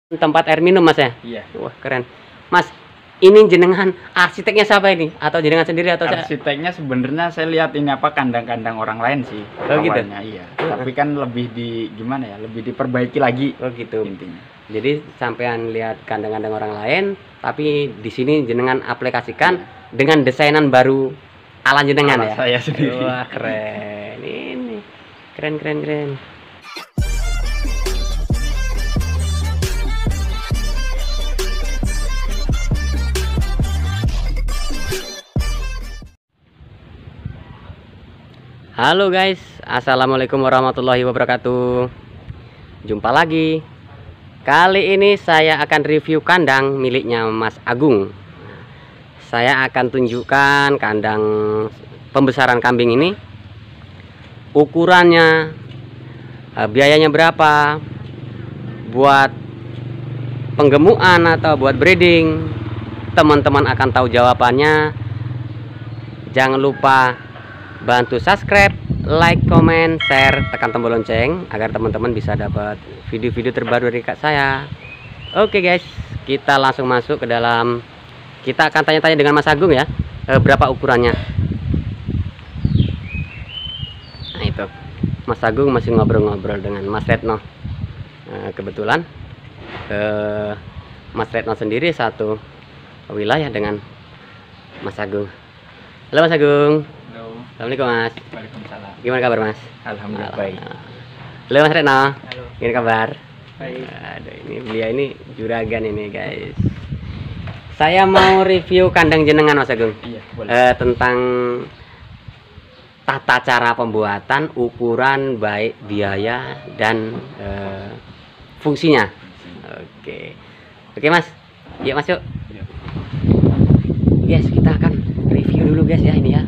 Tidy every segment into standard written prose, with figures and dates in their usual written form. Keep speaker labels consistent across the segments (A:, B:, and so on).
A: Tempat air minum Mas ya?
B: Iya.
A: Wah keren. Mas, ini jenengan arsiteknya siapa ini? Atau jenengan sendiri atau
B: arsiteknya sebenarnya saya lihat ini apa kandang-kandang orang lain sih.
A: Oh gitu.
B: Iya. Tapi kan lebih di gimana ya? Lebih diperbaiki lagi.
A: Oh gitu.
B: Intinya.
A: Jadi sampean lihat kandang-kandang orang lain, tapi di sini jenengan aplikasikan dengan desainan baru ala jenengan ya.
B: Saya sendiri.
A: Wah keren. Ini keren. Halo guys, assalamualaikum warahmatullahi wabarakatuh. Jumpa lagi. Kali ini saya akan review kandang miliknya Mas Agung. Saya akan tunjukkan kandang pembesaran kambing ini, ukurannya, biayanya berapa, buat penggemukan atau buat breeding. Teman-teman akan tahu jawabannya. Jangan lupa bantu subscribe, like, comment, share, tekan tombol lonceng agar teman-teman bisa dapat video-video terbaru dari kak saya. Oke guys, kita langsung masuk ke dalam. Kita akan tanya-tanya dengan Mas Agung ya, berapa ukurannya. Nah itu, Mas Agung masih ngobrol-ngobrol dengan Mas Retno. Kebetulan Mas Retno sendiri satu wilayah dengan Mas Agung. Halo Mas Agung. Assalamualaikum Mas.
B: Waalaikumsalam.
A: Gimana kabar Mas?
B: Alhamdulillah baik.
A: Halo Mas Retno.
B: Halo.
A: Gimana kabar?
B: Baik.
A: Aduh, ini beliau ini juragan ini guys. Saya mau review kandang jenengan Mas Agung.
B: Iya, boleh.
A: Tentang tata cara pembuatan, ukuran, baik biaya dan fungsinya. Oke Mas. Yuk masuk. Guys, kita akan review dulu guys ya ini ya.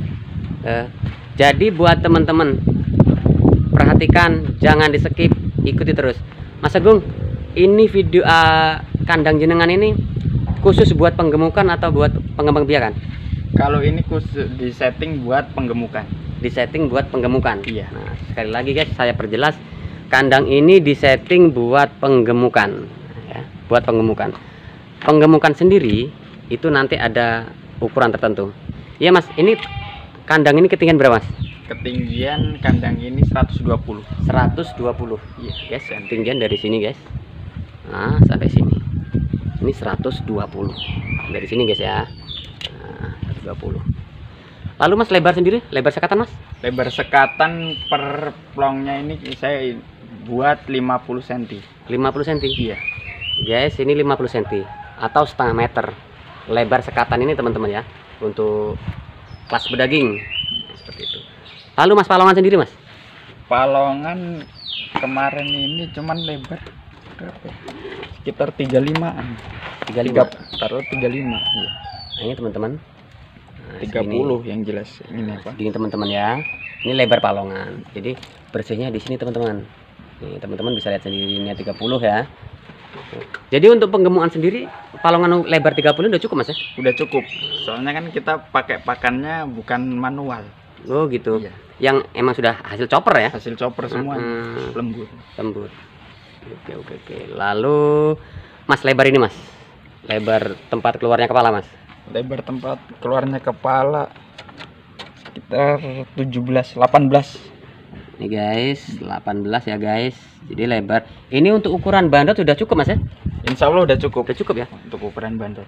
A: Jadi buat teman-teman perhatikan, jangan di skip, ikuti terus. Mas Agung, ini video kandang jenengan ini khusus buat penggemukan atau buat pengembang biakan?
B: Kalau ini khusus di setting buat penggemukan.
A: Di setting buat penggemukan.
B: Iya.
A: Nah, sekali lagi guys, saya perjelas, kandang ini di setting buat penggemukan ya, buat penggemukan. Penggemukan sendiri itu nanti ada ukuran tertentu. Iya Mas, ini kandang ini ketinggian berapa Mas?
B: Ketinggian kandang ini 120.
A: 120. Iya guys, ketinggian dari sini guys. Nah, sampai sini. Ini 120. Dari sini guys ya. Nah, 120. Lalu Mas, lebar sendiri, lebar sekatan Mas?
B: Lebar sekatan per plongnya ini saya buat 50 cm.
A: 50 cm.
B: Iya.
A: Guys, ini 50 cm atau setengah meter. Lebar sekatan ini teman-teman ya, untuk kelas bedaging seperti itu. Lalu Mas, palongan sendiri Mas?
B: Palongan kemarin ini cuman lebar berapa? Sekitar 35-an.
A: 35.
B: Taruh 35. Iya.
A: Nah, ini teman-teman. Nah,
B: 30
A: segini.
B: yang jelas ini apa?
A: Gini teman-teman ya. Ini lebar palongan. Jadi bersihnya di sini teman-teman. Nih, teman-teman bisa lihat sendiri ini 30 ya. Jadi untuk penggemukan sendiri palongan lebar 30 udah cukup Mas ya?
B: Udah cukup. Soalnya kan kita pakai pakannya bukan manual.
A: Oh gitu.
B: Iya.
A: Yang emang sudah hasil chopper ya?
B: Hasil chopper semua. Lembut.
A: Lembut. Oke. Lalu Mas, lebar ini Mas, lebar tempat keluarnya kepala Mas?
B: Lebar tempat keluarnya kepala sekitar 18.
A: Ini guys, 18 ya guys. Jadi lebar. Ini untuk ukuran bandot sudah cukup Mas ya?
B: Insya Allah udah cukup.
A: Udah cukup ya?
B: Untuk ukuran bandot.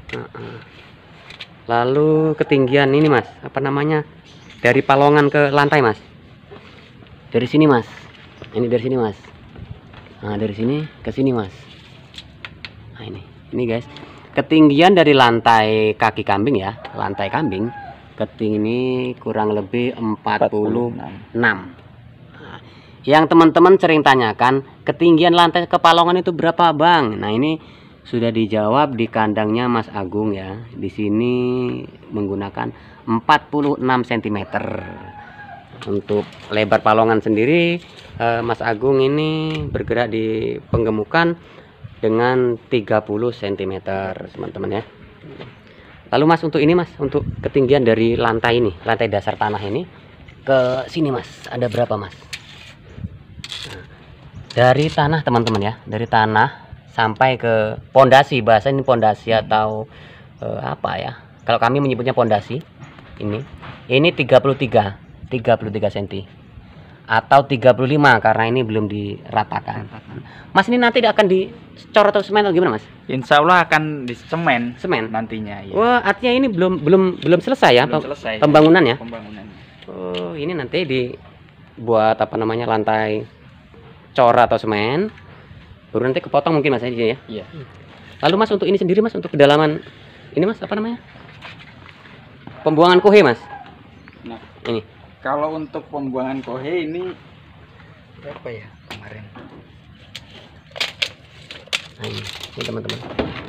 A: Lalu ketinggian ini Mas, apa namanya? Dari palongan ke lantai Mas? Dari sini Mas. Ini dari sini Mas. Nah, dari sini ke sini Mas. Nah, ini guys. Ketinggian dari lantai kaki kambing ya, lantai kambing. Ketinggian ini kurang lebih 46. Yang teman-teman sering tanyakan, ketinggian lantai ke palongan itu berapa Bang? Nah, ini sudah dijawab di kandangnya Mas Agung ya. Di sini menggunakan 46 cm. Untuk lebar palongan sendiri, Mas Agung ini bergerak di penggemukan dengan 30 cm, teman-teman ya. Lalu Mas, untuk ini Mas, untuk ketinggian dari lantai ini, lantai dasar tanah ini ke sini Mas, ada berapa Mas? Dari tanah teman-teman ya, dari tanah sampai ke pondasi. Bahasa ini pondasi atau apa ya? Kalau kami menyebutnya pondasi. Ini 33 cm atau 35 karena ini belum diratakan. Mas, ini nanti akan dicor atau semen atau gimana, Mas?
B: Insya Allah akan di semen nantinya. Ya.
A: Wah, artinya ini belum selesai ya,
B: belum selesai
A: pembangunannya.
B: Pembangunannya.
A: Oh, ini nanti dibuat apa namanya, lantai cor atau semen, baru nanti kepotong mungkin, Mas, ya.
B: Iya.
A: Lalu, Mas, untuk ini sendiri, Mas, untuk kedalaman ini, Mas, apa namanya? Pembuangan kohe, Mas.
B: Nah,
A: ini
B: kalau untuk pembuangan kohe ini berapa ya kemarin?
A: Nah, ini teman-teman.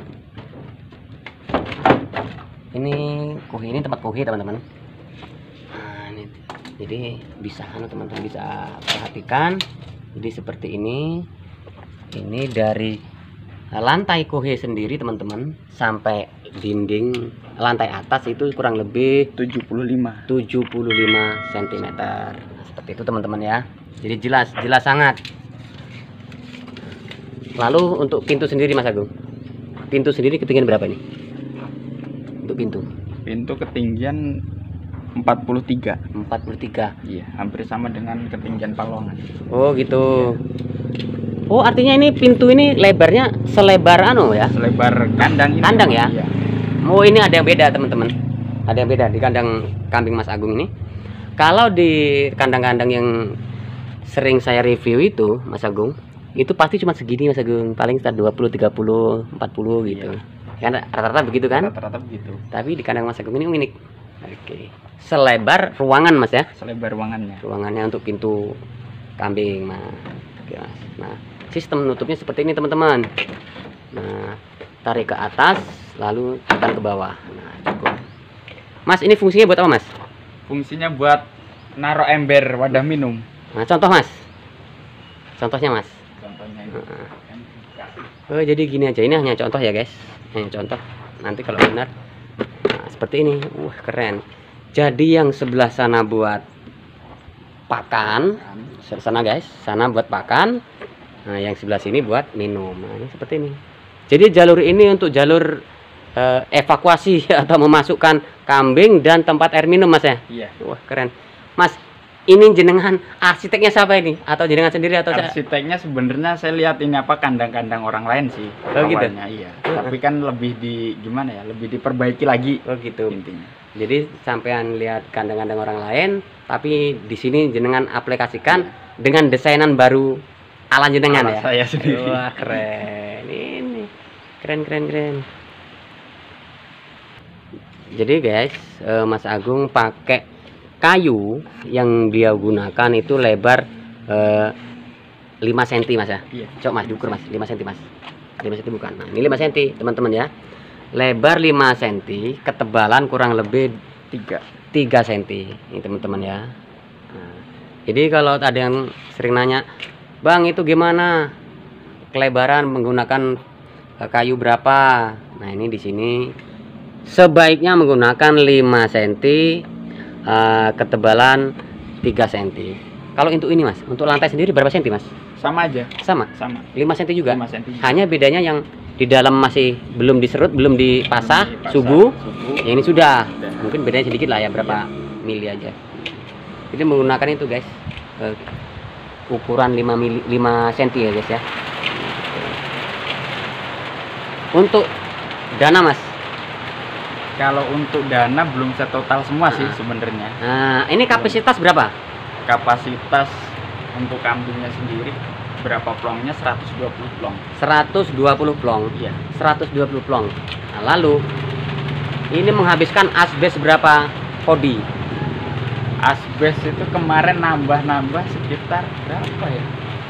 A: Ini kohe, ini tempat kohe, teman-teman. Nah, ini jadi bisa teman-teman bisa perhatikan. Jadi seperti ini. Ini dari lantai kohe sendiri, teman-teman, sampai dinding lantai atas itu kurang lebih
B: 75
A: cm. Nah, seperti itu, teman-teman ya. Jadi jelas sangat. Lalu untuk pintu sendiri, Mas Agung, pintu sendiri ketinggian berapa ini untuk pintu ketinggian 43.
B: Iya, hampir sama dengan ketinggian palongan.
A: Oh gitu. Oh, artinya ini pintu ini lebarnya selebar ya?
B: Selebar kandang ini.
A: Kandang ya?
B: Iya.
A: Oh, ini ada yang beda, teman-teman. Ada yang beda di kandang kambing Mas Agung ini. Kalau di kandang-kandang yang sering saya review itu, Mas Agung, itu pasti cuma segini, Mas Agung. Paling sekitar 20, 30, 40 gitu. Kan rata-rata begitu kan?
B: Rata-rata begitu.
A: Tapi di kandang Mas Agung ini unik. Oke. Selebar ruangan, Mas ya?
B: Selebar ruangannya.
A: Ruangannya untuk pintu kambing, Mas. Oke, Mas. Nah, sistem nutupnya seperti ini, teman-teman. Nah, tarik ke atas lalu tekan ke bawah. Nah, cukup. Mas, ini fungsinya buat apa, Mas?
B: Fungsinya buat naruh ember wadah minum.
A: Nah, contoh, Mas. Contohnya, Mas.
B: Contohnya ini.
A: Oh, jadi gini aja. Ini hanya contoh ya, guys. Hanya contoh. Nanti kalau benar, nah, seperti ini. Wah, keren. Jadi yang sebelah sana buat pakan. Sana, guys. Sana buat pakan. Nah, yang sebelah sini buat minum. Nah, ini seperti ini. Jadi jalur ini untuk jalur evakuasi atau memasukkan kambing dan tempat air minum, Mas ya.
B: Iya.
A: Wah, keren. Mas, ini jenengan arsiteknya siapa ini? Atau jenengan sendiri atau
B: arsiteknya sebenarnya saya lihat ini apa kandang-kandang orang lain sih.
A: Oh, gitu.
B: Iya. Tapi kan lebih gimana ya? Lebih diperbaiki lagi.
A: Oh, gitu.
B: Intinya.
A: Jadi sampean lihat kandang-kandang orang lain, tapi di sini jenengan aplikasikan dengan desainan baru ala jenengan ya.
B: Saya sendiri.
A: Wah, keren. Ini keren. Jadi guys, Mas Agung pakai kayu yang dia gunakan itu lebar 5 cm, Mas ya.
B: Iya.
A: Coba Mas diukur, Mas. 5 cm, Mas. 5 cm bukan. Nah, ini 5 cm, teman-teman ya. Lebar 5 cm, ketebalan kurang lebih 3 cm. Ini teman-teman ya. Nah, jadi kalau ada yang sering nanya, "Bang, itu gimana kelebaran menggunakan kayu berapa?" Nah, ini di sini sebaiknya menggunakan 5 cm, ketebalan 3 cm. Kalau untuk ini, Mas, untuk lantai sendiri berapa cm, Mas?
B: Sama aja.
A: Sama 5 cm juga.
B: 5 cm.
A: Hanya bedanya yang di dalam masih belum diserut, belum dipasah, subuh. Yang ini sudah. Mungkin bedanya sedikit lah ya, berapa mili aja. Jadi menggunakan itu, guys. Ukuran 5 cm ya, guys ya. Untuk dana, Mas.
B: Kalau untuk dana belum setotal semua sih sebenarnya.
A: Nah, ini kapasitas berapa?
B: Kapasitas untuk kambingnya sendiri berapa plongnya? 120 plong.
A: 120 plong.
B: Iya.
A: 120 plong. Nah, lalu ini menghabiskan asbes berapa kodi?
B: Asbes itu kemarin nambah sekitar berapa ya?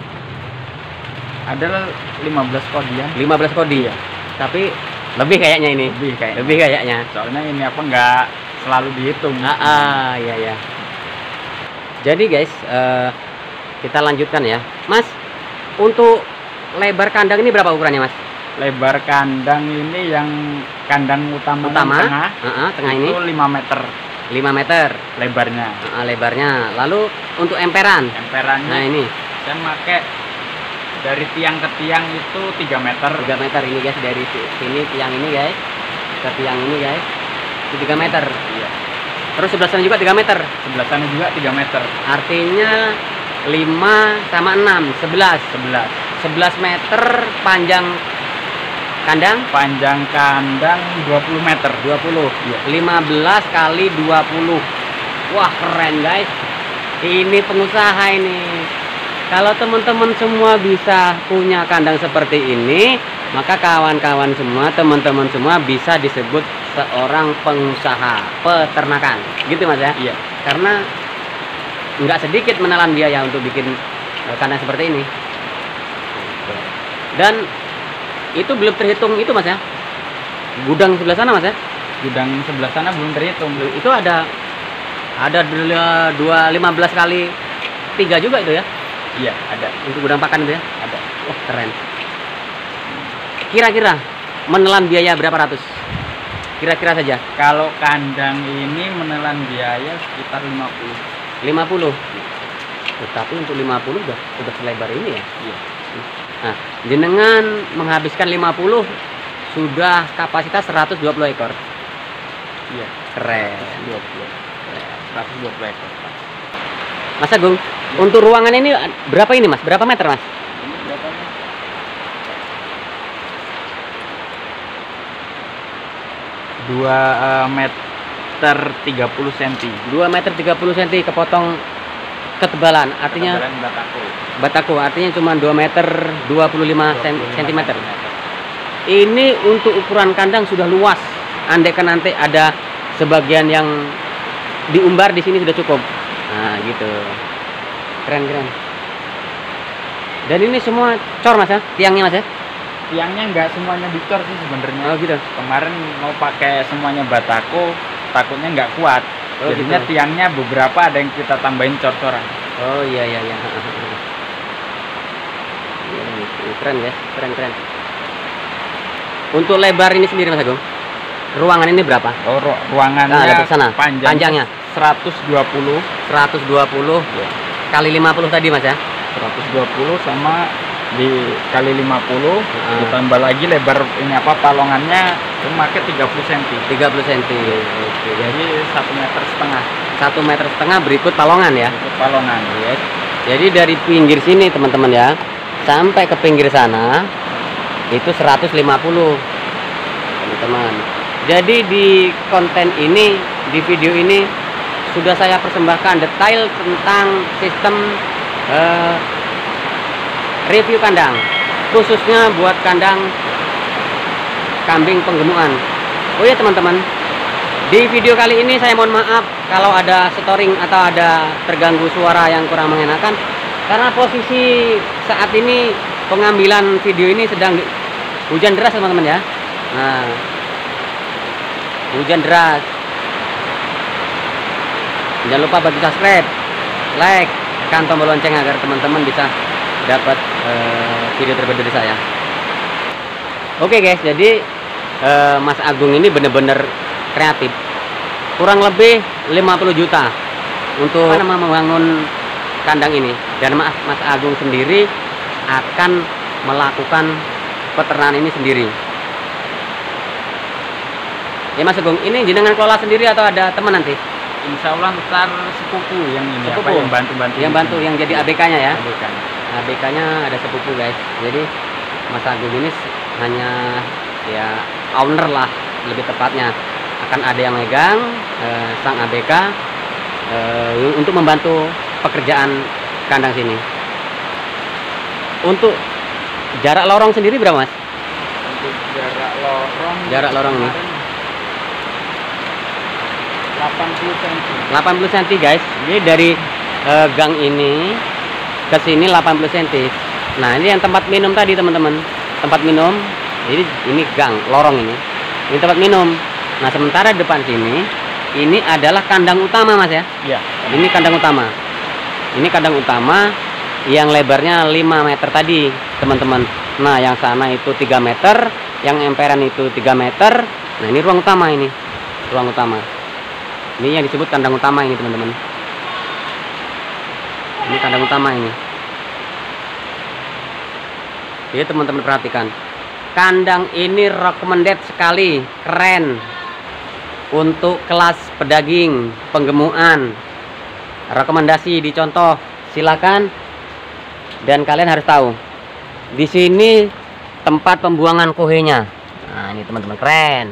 B: Ada 15 kodian.
A: 15 kodi ya. Tapi lebih kayaknya ini. Lebih kayaknya.
B: Soalnya ini apa nggak selalu dihitung.
A: Iya. Jadi guys, kita lanjutkan ya, Mas. Untuk lebar kandang ini berapa ukurannya, Mas?
B: Lebar kandang ini yang kandang utama
A: tengah ini
B: 5 meter.
A: 5 meter
B: lebarnya.
A: Lebarnya. Lalu untuk emperannya.
B: Nah, ini saya pakai Dari tiang ke tiang itu 3 meter.
A: 3 meter ini guys, dari sini tiang ini guys ke tiang ini guys itu 3 meter.
B: Iya.
A: Terus sebelah sana juga 3 meter.
B: Sebelah sana juga 3 meter.
A: Artinya 5 sama 6 11 11 meter panjang kandang.
B: Panjang kandang 20 meter.
A: 20.
B: Iya.
A: 15 kali 20. Wah, keren guys. Ini pengusaha ini. Kalau teman-teman semua bisa punya kandang seperti ini, maka kawan-kawan semua, teman-teman semua bisa disebut seorang pengusaha peternakan. Gitu Mas ya?
B: Iya.
A: Karena nggak sedikit menelan biaya untuk bikin kandang seperti ini. Dan itu belum terhitung itu Mas ya? Gudang sebelah sana Mas ya?
B: Gudang sebelah sana belum terhitung.
A: Itu ada 15 kali 3 juga itu ya?
B: Iya, ada.
A: Untuk gudang pakan itu ya?
B: Ada.
A: Wah, keren. Kira-kira menelan biaya berapa ratus? Kira-kira saja.
B: Kalau kandang ini menelan biaya sekitar 50.
A: 50. Tetapi untuk 50 udah selebar ini ya?
B: Iya.
A: Nah, jenengan menghabiskan 50 sudah kapasitas 120 ekor.
B: Iya,
A: Keren.
B: 120 ekor.
A: Mas Agung, untuk ruangan ini berapa ini Mas? Berapa meter Mas?
B: Ini berapa nih? 2 meter 30 cm.
A: 2 meter 30 cm kepotong ketebalan. Artinya
B: Ketebalan
A: bataku artinya cuma 2 meter 25 cm. Ini untuk ukuran kandang sudah luas. Andaikan nanti ada sebagian yang diumbar di sini sudah cukup. Nah, gitu. Keren. Dan ini semua cor Mas ya? Tiangnya Mas ya?
B: Tiangnya nggak semuanya dicor sih sebenarnya.
A: Oh, gitu.
B: Kemarin mau pakai semuanya batako, takutnya nggak kuat.
A: Oh,
B: Jadinya
A: gitu.
B: tiangnya beberapa ada yang kita tambahin cor-coran.
A: Oh, iya. Keren ya, keren. Untuk lebar ini sendiri Mas Agung, ruangan ini berapa?
B: Oh, ruangannya
A: Nah, sana. Panjangnya
B: 120
A: kali 50 tadi Mas ya?
B: 120 sama dikali 50 ditambah lagi lebar ini palongannya itu pakai 30 cm.
A: 30 cm. Oke,
B: Jadi 1,5 meter.
A: 1,5 meter berikut palongan ya.
B: Itu palongan.
A: Yes. Jadi dari pinggir sini teman-teman ya, sampai ke pinggir sana itu 150 teman-teman. Jadi di konten ini, di video ini sudah saya persembahkan detail tentang sistem review kandang, khususnya buat kandang kambing penggemukan. Oh ya teman-teman, di video kali ini saya mohon maaf kalau ada storing atau ada terganggu suara yang kurang mengenakan, karena posisi saat ini pengambilan video ini sedang hujan deras teman-teman ya. Nah, hujan deras. Jangan lupa bagi subscribe, like, tekan tombol lonceng agar teman-teman bisa dapat video terbaru dari saya. Oke guys, jadi Mas Agung ini benar-benar kreatif. Kurang lebih 50 juta untuk membangun kandang ini. Dan Mas Agung sendiri akan melakukan peternakan ini sendiri. Ya Mas Agung, ini jenengan kelola sendiri atau ada teman nanti?
B: Insya Allah ntar sepupu yang ini
A: Sepupu?
B: yang bantu-bantu.
A: Yang bantu, yang jadi ABK-nya ya?
B: ABK.
A: ABK-nya ada sepupu guys. Jadi Mas Agung ini hanya ya owner lah lebih tepatnya. Akan ada yang megang sang ABK untuk membantu pekerjaan kandang sini. Untuk jarak lorong sendiri berapa Mas?
B: Untuk jarak lorong
A: Nih
B: 80 cm.
A: 80 cm guys. Jadi dari gang ini ke sini 80 cm. Nah, ini yang tempat minum tadi teman-teman. Tempat minum. Jadi ini gang, lorong ini. Ini tempat minum. Nah, sementara depan sini ini adalah kandang utama Mas ya.
B: Iya.
A: Ini kandang utama. Ini kandang utama yang lebarnya 5 meter tadi, teman-teman. Nah, yang sana itu 3 meter, yang emperan itu 3 meter. Nah, ini ruang utama ini. Ruang utama. Ini yang disebut kandang utama ini, teman-teman. Ini kandang utama ini. Jadi teman-teman perhatikan, kandang ini recommended sekali, keren untuk kelas pedaging, penggemukan. Rekomendasi dicontoh, silakan. Dan kalian harus tahu, di sini tempat pembuangan kohenya. Nah, ini teman-teman, keren.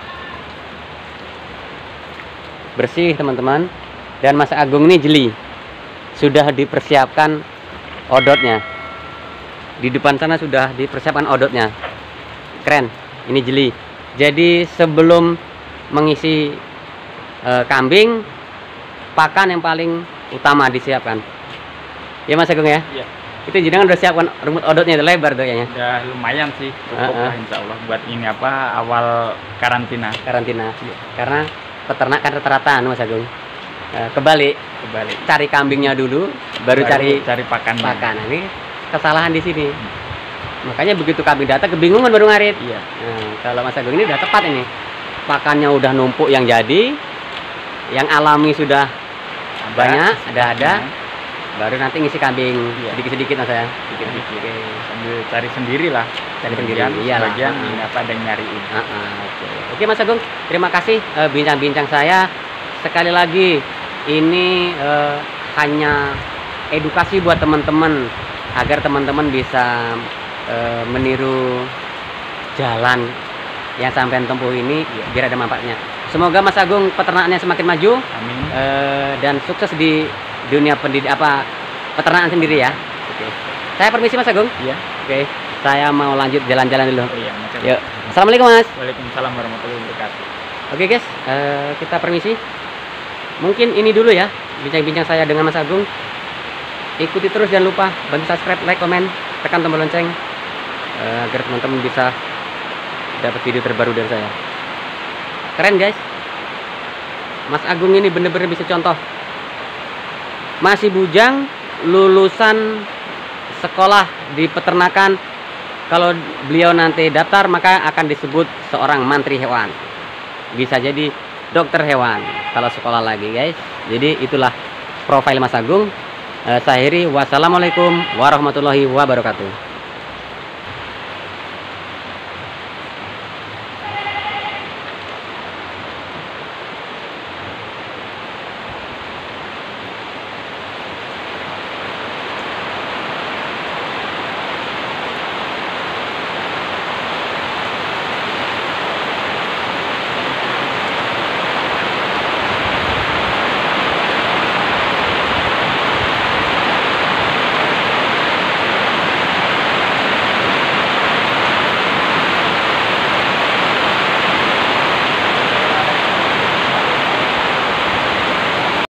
A: Bersih teman-teman. Dan Mas Agung ini jeli. Sudah dipersiapkan odotnya. Di depan sana sudah dipersiapkan odotnya. Keren, ini jeli. Jadi sebelum mengisi kambing, pakan yang paling utama disiapkan. Ya Mas Agung ya?
B: Iya.
A: Itu jenengan udah siapkan rumput odotnya, lebar tuh kayaknya.
B: Udah lumayan sih, cukup lah insya Allah buat ini apa awal karantina.
A: Karantina. Karena peternak kan rata-rata Mas Agung. Kebalik, cari kambingnya dulu, baru cari
B: pakan.
A: Nah, ini kesalahan di sini. Makanya begitu kambing datang kebingungan baru ngarit.
B: Iya.
A: Nah, kalau Mas Agung ini udah tepat ini. Pakannya udah numpuk yang jadi, yang alami sudah banyak, ada. Baru nanti ngisi kambing sedikit-sedikit Mas ya.
B: Sedikit-sedikit. Sambil cari sendiri lah.
A: Cari sendiri. Iyalah.
B: Bagian ini apa ada yang nyariin.
A: Oke Mas Agung, terima kasih bincang-bincang saya. Sekali lagi ini hanya edukasi buat teman-teman agar teman-teman bisa meniru jalan yang sampai tempuh ini biar ada manfaatnya. Semoga Mas Agung peternaknya semakin maju.
B: Amin.
A: Dan sukses di dunia peternakan sendiri ya. Oke. Saya permisi Mas Agung.
B: Iya.
A: Oke. Saya mau lanjut jalan-jalan dulu.
B: Oh, iya,
A: Yuk. Assalamualaikum Mas.
B: Waalaikumsalam warahmatullahi wabarakatuh.
A: Oke guys, kita permisi. Mungkin ini dulu ya bincang-bincang saya dengan Mas Agung. Ikuti terus, jangan lupa bantu subscribe, like, komen, tekan tombol lonceng agar teman-teman bisa dapat video terbaru dari saya. Keren guys, Mas Agung ini bener-bener bisa contoh. Masih bujang, lulusan sekolah di peternakan. Kalau beliau nanti daftar maka akan disebut seorang mantri hewan. Bisa jadi dokter hewan kalau sekolah lagi guys. Jadi itulah profil Mas Agung. Saya akhiri, wassalamualaikum warahmatullahi wabarakatuh.